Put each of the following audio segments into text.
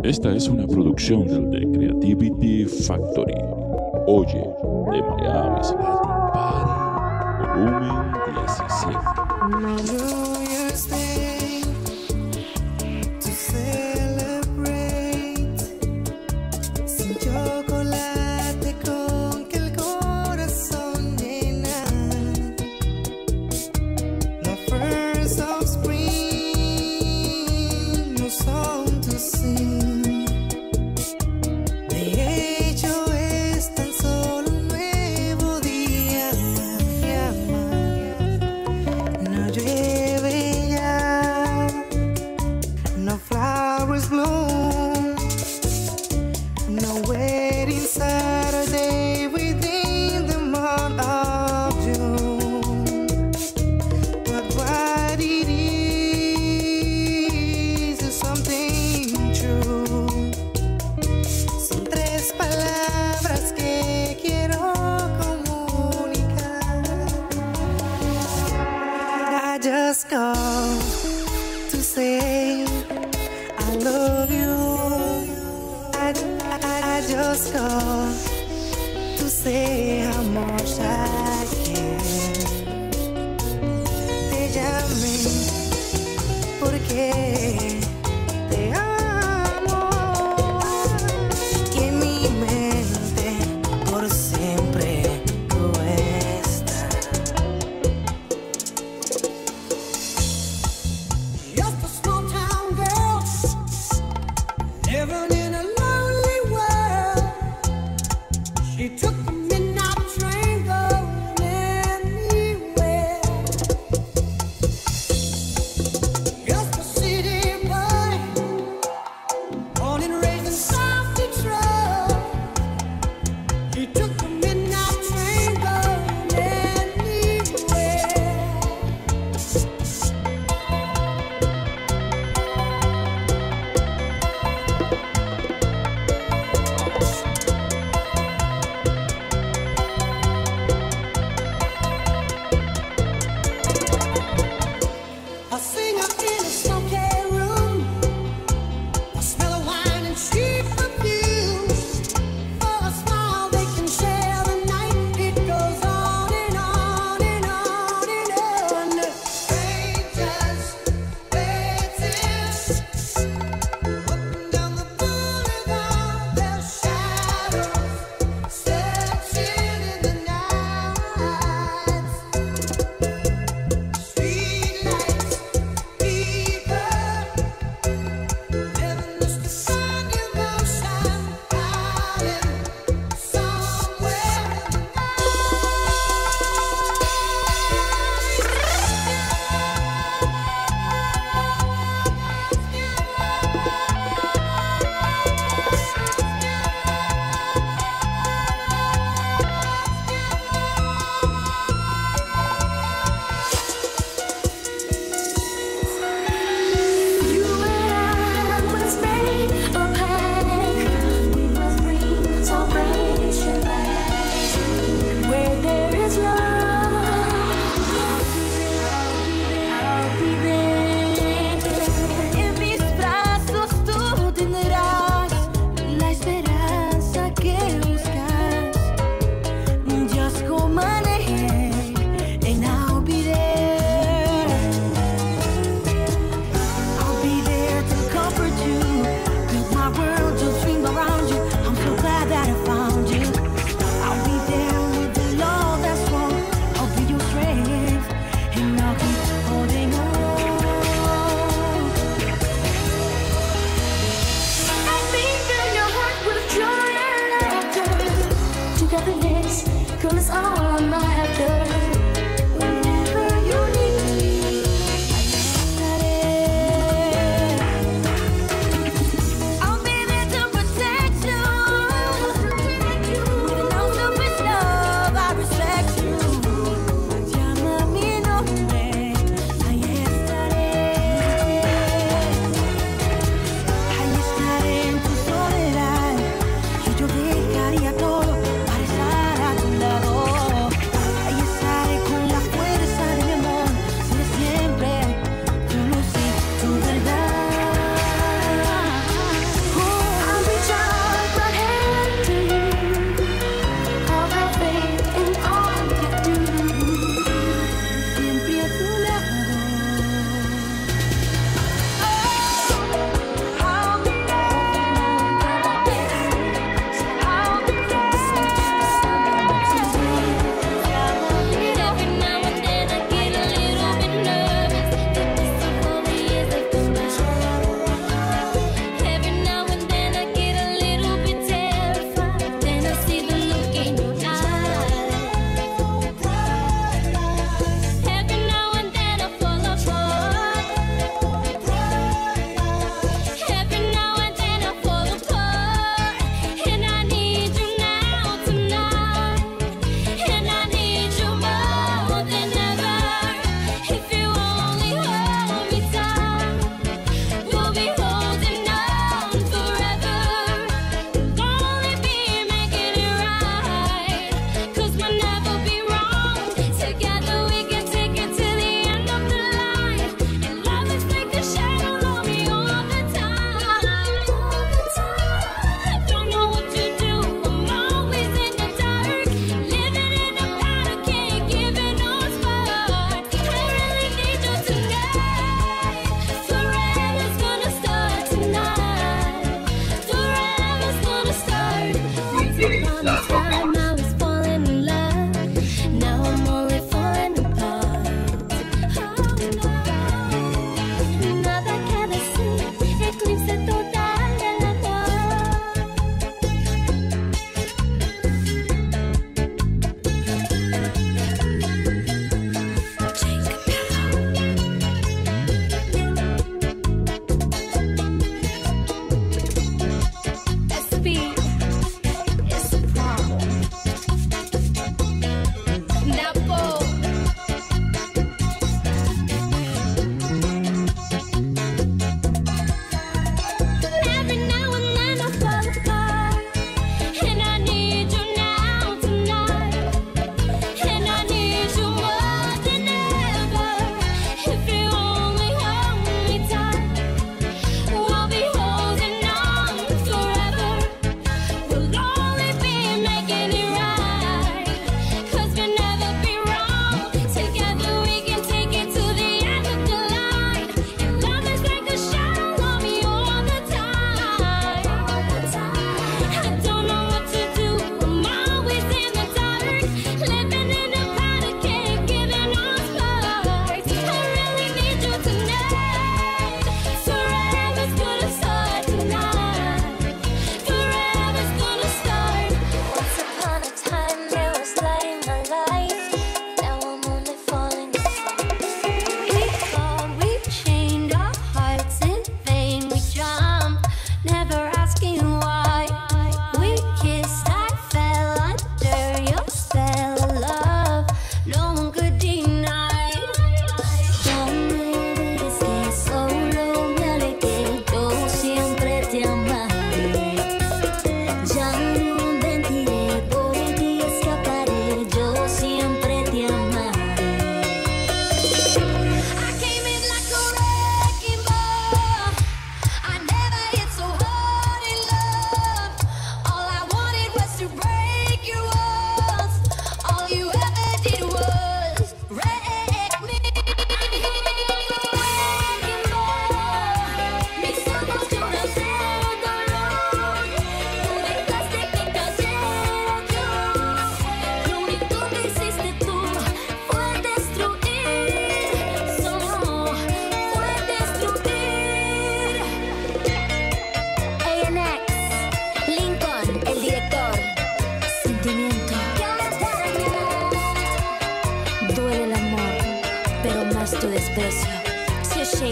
Esta es una producción del The Creativity Factory. Oye, de Miami Latin Party, volumen 17. Just call to say I love you. I just call to say how much I care. Te llamé porque te amo y en mi mente por siempre tú estás. Living in a lonely world, she took the midnight train going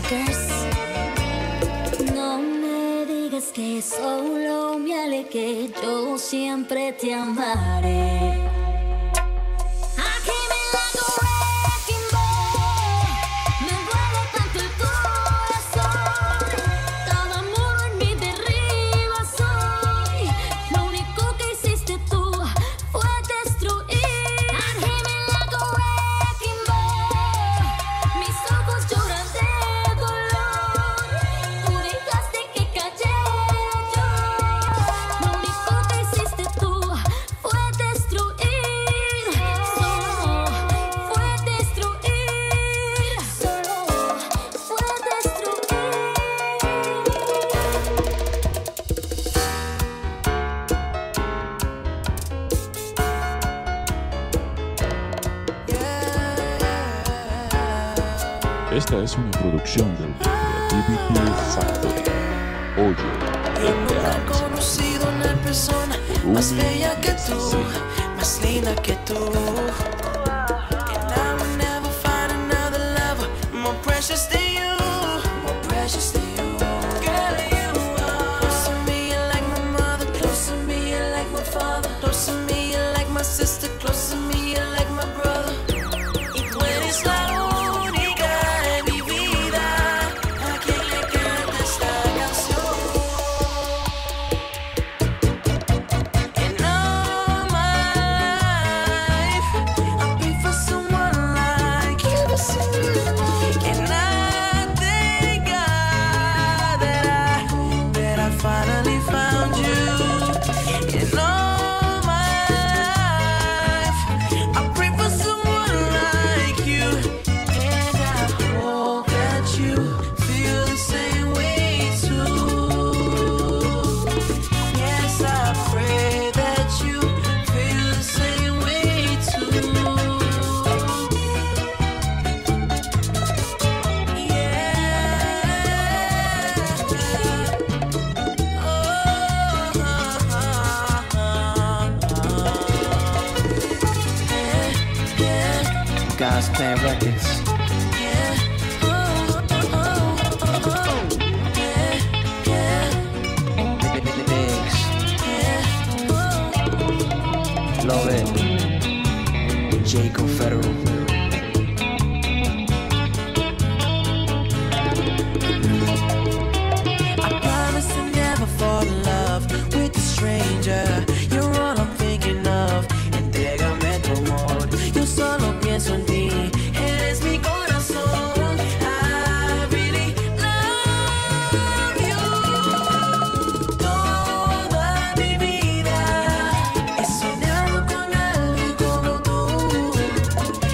No me digas que solo me alegué, yo siempre te amaré. Esta es una producción del Creativity Factory. Oye, Yo nunca he conocido una persona más bella que tú, más linda que tú. And I will never find another lover more precious than you, more precious than you. Girl, you are close to me, you're like my mother. Close to me, you're like my father. Close to me, you're like my sister. Close to me, you're like my brother. Y tú eres la única en mi vida a quien le canta esta canción. And all my life I'll be for someone like you. And I thank God that I finally found you. And all my life I pray for someone like you. And I hope that you feel the same way too. Yes, I pray that you feel the same way too. God's Plan Records. Biggs. Love it. J. Confederal. I promise to never fall in love with a stranger. You're all I'm thinking of. Entrégame tu amor. Yo solo pienso en ti. Eres mi corazón. I really love you. Toda mi vida he soñado con alguien como tú.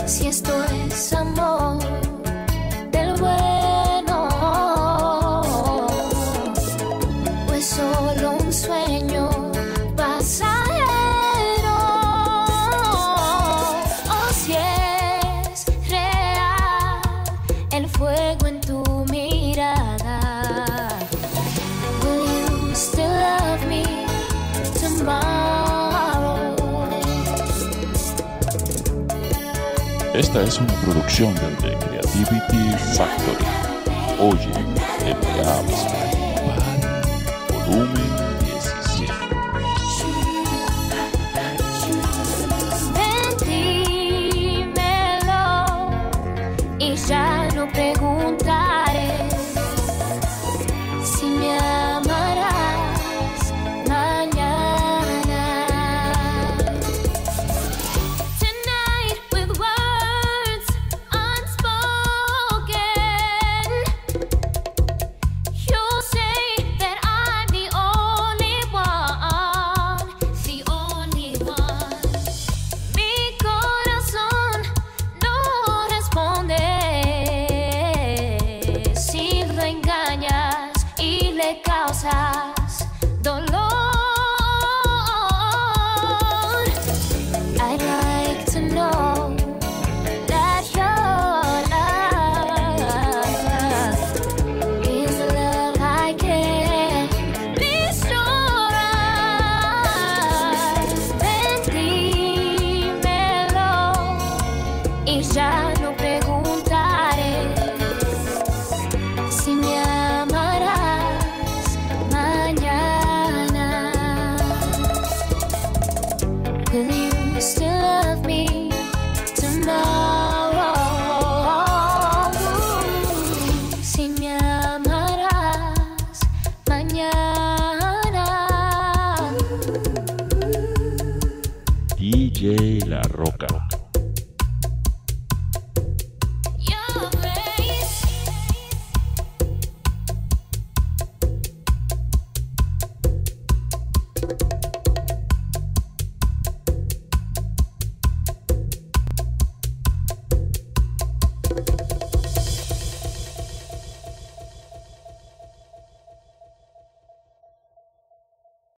si esto es amor del bueno o es solo un sueño pasajero, o si es real el fuego en tu mirada. Will you still love me tomorrow? Esta es una producción del de Creativity Factory. Oye, te pegamos volumen 17. Ven, dímelo y ya no preguntaré si me amarás mañana. Tonight with words unspoken, you'll say that I'm the only one, the only one. Mi corazón no responde si lo engañas y le causas dolor. I'd like to know that your love is the love I can be sure of. Ven, dímelo y ya no preguntaré